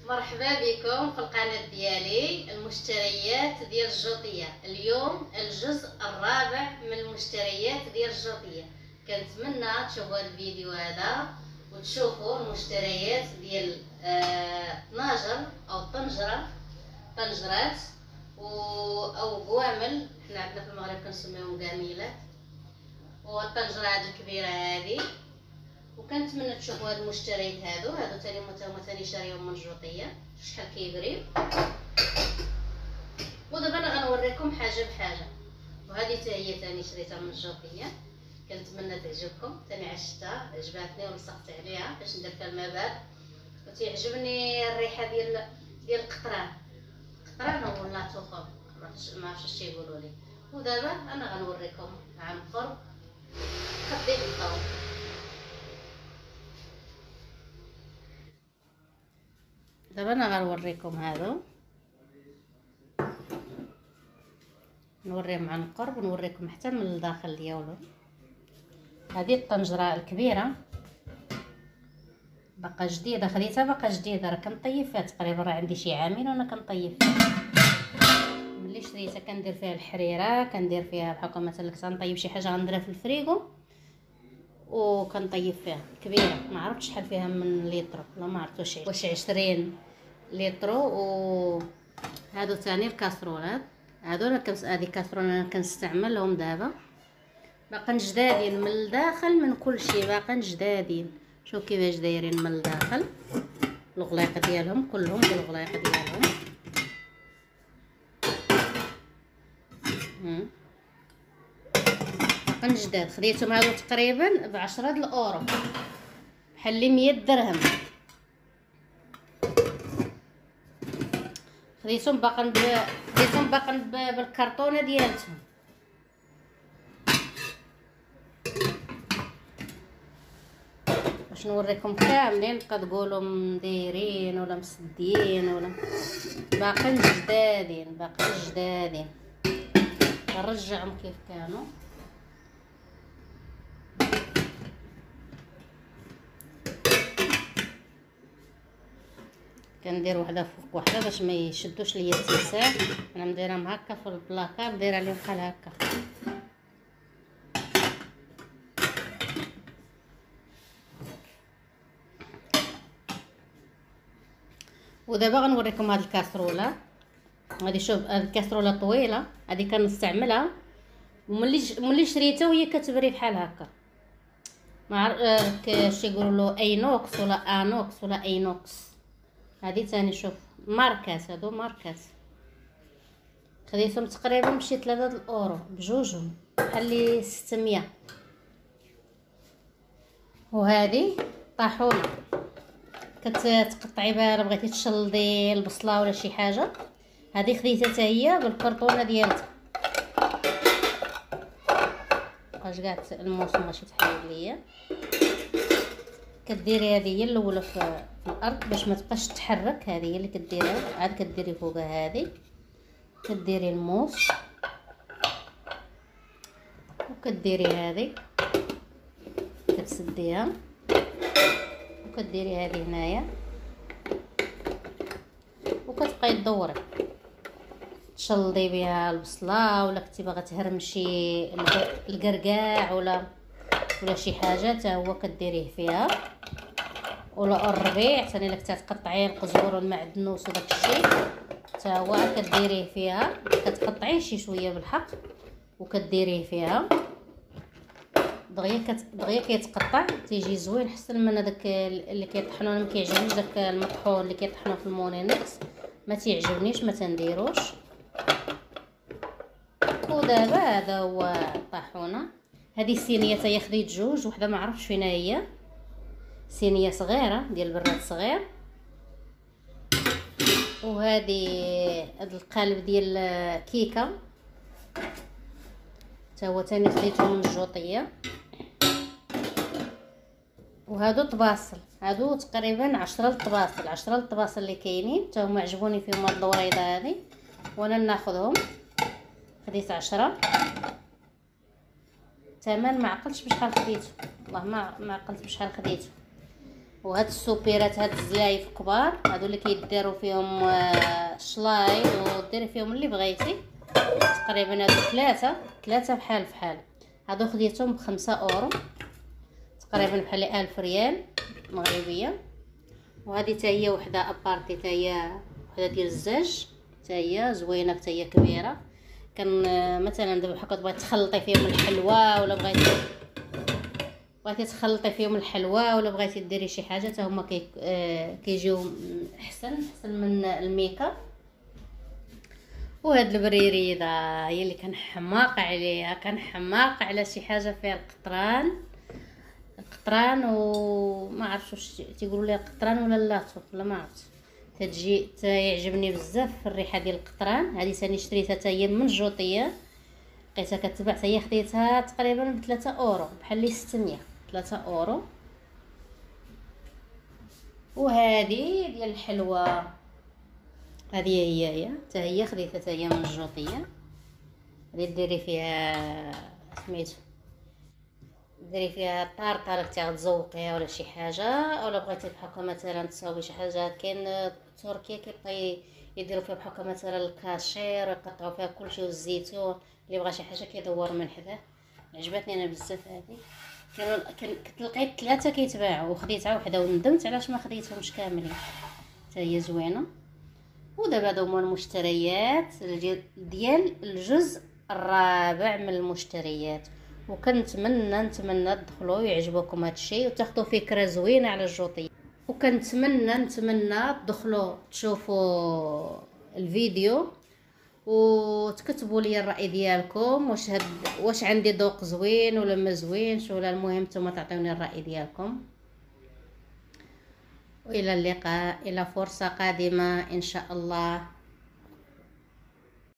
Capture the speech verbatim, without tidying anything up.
مرحبا بكم في القناة ديالي المشتريات ديال الجوطية. اليوم الجزء الرابع من المشتريات ديال الجوطية. كنتمنى تشوفوا هذا الفيديو هذا وتشوفوا المشتريات ديال آه ناجر او طنجرة طنجرات او بوامل، حنا عندنا في المغرب كنسميوهم كاميلات، والطنجرة هذه الكبيرة هذه. وكنتمنى تشوفوا هاد المشتريات هادو هادو تاني هما تاني شاريهم من الجوطيه شحال كيبريو. ودابا انا غنوريكم حاجه بحاجه. وهذه حتى هي تاني شريتها من الجوطيه، كنتمنى تعجبكم. تاني عشتها عجباتني ولصقت عليها باش ندير فيها المبات، وتيعجبني الريحه ديال ديال القطران قطران ولا توخم، ما عرفتش اش تيقولوا لي. ودابا انا غنوريكم عن قرب خدي بالطاوله. دابا انا غنوريكم هادو، نوريهم عن قرب ونوريكم حتى من الداخل ديالهم. هذه الطنجره الكبيره باقا جديده، خديتها باقا جديده، راه كنطيب فيها تقريبا، راه عندي شي عامين وانا كنطيب فيها. ملي شريتها كندير فيها الحريره، كندير فيها بحال مثلا كنت غنطيب شي حاجه غنديرها في الفريغو وكنطيب فيها. كبيره، ما عرفتش شحال فيها من لتر، ولا ما عرفت واش واش عشرين لترو. و هادو ثاني الكاسرولات هادو انا كنس هادي كاسرول انا كنستعملهم دابا، باقا جدادين من الداخل، من كل شيء باقا جدادين. شوف كيفاش دايرين من الداخل، الغلايق ديالهم كلهم بالغلايق ديالهم. باقا جداد. خديتهم هادو تقريبا بعشرة د الاورو، بحال لي مية درهم. خديتهم باقا ب... خديتهم باقا ب... بالكرتونه ديالتهم. باش نوريكم كاملين بقا تقولوا مدايرين ولا مسديين ولا باقا جدادين باقا جدادين. نرجعهم كيف كانوا. كندير وحده فوق وحده باش ما يشدوش ليا التيسان. انا مديرهم هكا في البلاكار، دايره لهم بحال هكا. ودابا غنوريكم هاد الكاسروله هادي. شوف هاد الكاسروله طويله، هادي كنستعملها وملي ملي شريتها وهي كتبري بحال هكا. ما عرفت اش يقولوا له، اينوكس ولا انوكس ولا اينوكس. هذه ثاني شوف ماركات، هادو ماركات. خديتهم تقريبا بشي ثلاثة الاورو بجوجهم، بحال لي ستمية. وهذه طاحونه كتقطعي بها، بغيتي تشلضي البصله ولا شي حاجه. هذه خديتها حتى هي بالكرتونه ديالتها. بقاش كاع الموسم ماشي تحيد ليا. كديري هذه هي الاولى في, في الارض باش ما تبقاش تتحرك. هذه هي اللي كديريها، عاد كديري فوقها هذه، كديري الموس وكديري هذه كتسديها، وكديري هذه هنايا وكتبقاي تدوري تشلضي بها البصله، ولا كنتي باغا تهرمشي القرقاع ولا ولا شي حاجه حتى هو كديريه فيها، ولا الربيع ثاني الا كنتي تقطعي القزبر والمعدنوس وداك الشيء حتى هو كديريه فيها. كتقطعيه شي شويه بالحق وكديريه فيها دغيا كت... دغيا كيتقطع، تيجي زوين حسن من هذاك اللي كيطحنوا. انا ما كيعجبنيش داك المطحون اللي كيطحنوا في المونينكس، ما تيعجبنيش، ما تنديروش. ودابا هذا هو الطاحونه. هذه الصينيه حتى هي خديت جوج، وحده ما عرفتش فين هي، صينيه صغيره ديال براد صغير. وهذه هذا القالب ديال كيكه حتى هو ثاني خديته من الجوطيه. وهادو طباصل، هادو تقريبا عشرة الطباصل، عشرة الطباصل اللي كاينين حتى هما عجبوني فيهم هاد الوريضه هذه، وانا ناخذهم. خديت عشرة. ثمن ما عقلتش بشحال خديته، والله ما ما عقلت بشحال خديته. وهاد السوبيرات هاد الزلايف كبار هادو اللي كيديروا فيهم شلاي وديري فيهم اللي بغيتي. تقريبا هادو ثلاثه ثلاثه بحال بحال. هادو خديتهم بخمسة اورو تقريبا بحال ألف ريال مغربيه. وهذه حتى هي وحده ابارتي، حتى هي وحده ديال الزاج، حتى هي زوينه، حتى هي كبيره. كان مثلا دابا بحال كتبغي تخلطي فيهم الحلوى ولا بغيتي بغيتي تخلطي فيهم الحلوى ولا بغيتي ديري شي حاجه حتى هما كي آه كيجيو احسن احسن من الميكا. وهاد البريريده هي اللي كنحماق عليها، كنحماق على شي حاجه فيها القطران القطران وما عرفتش واش تيقولوا ليها قطران ولا لاطو ولا ما عرفت. تتجي تيعجبني بزاف الريحه ديال القطران. هذه ثاني شريتها حتى هي من جوطيه، لقيتها كتباع حتى هي، خديتها تقريبا ب ثلاثة اورو بحال لي ستمية ثلاثة اورو. وهذه ديال الحلوى هذه هي هي حتى هي خديتها حتى هي من الجوطيه. هذه ديري فيها سميتو ديري فيها طارطه تاع تزوقيها ولا شي حاجه، اولا بغيتي بحال مثلا تصاوبي شي حاجه. كاين تركيا كيبقى يديروا فيها بحال مثلا الكاشير ويقطعوا فيها كلشي والزيتون، اللي بغى شي حاجه كيدور من حداه. عجبتني انا بزاف هذه. كانوا كنت لقيت ثلاثه كيتباعوا وخديتها وحده وندمت علاش ما خديتهمش كاملين. حتى هي زوينه. ودابا هادو هما المشتريات ديال الجزء الرابع من المشتريات. وكنتمنى نتمنى تدخلوا ويعجبكم هذا الشيء وتاخذوا فكره زوينه على الجوطيه. وكنتمنى نتمنى تدخلوا تشوفوا الفيديو وتكتبوا لي الراي ديالكم، واش هاد واش عندي ذوق زوين ولا ما زوينش، ولا المهم نتوما تعطيوني الراي ديالكم. والى اللقاء، الى فرصه قادمه ان شاء الله.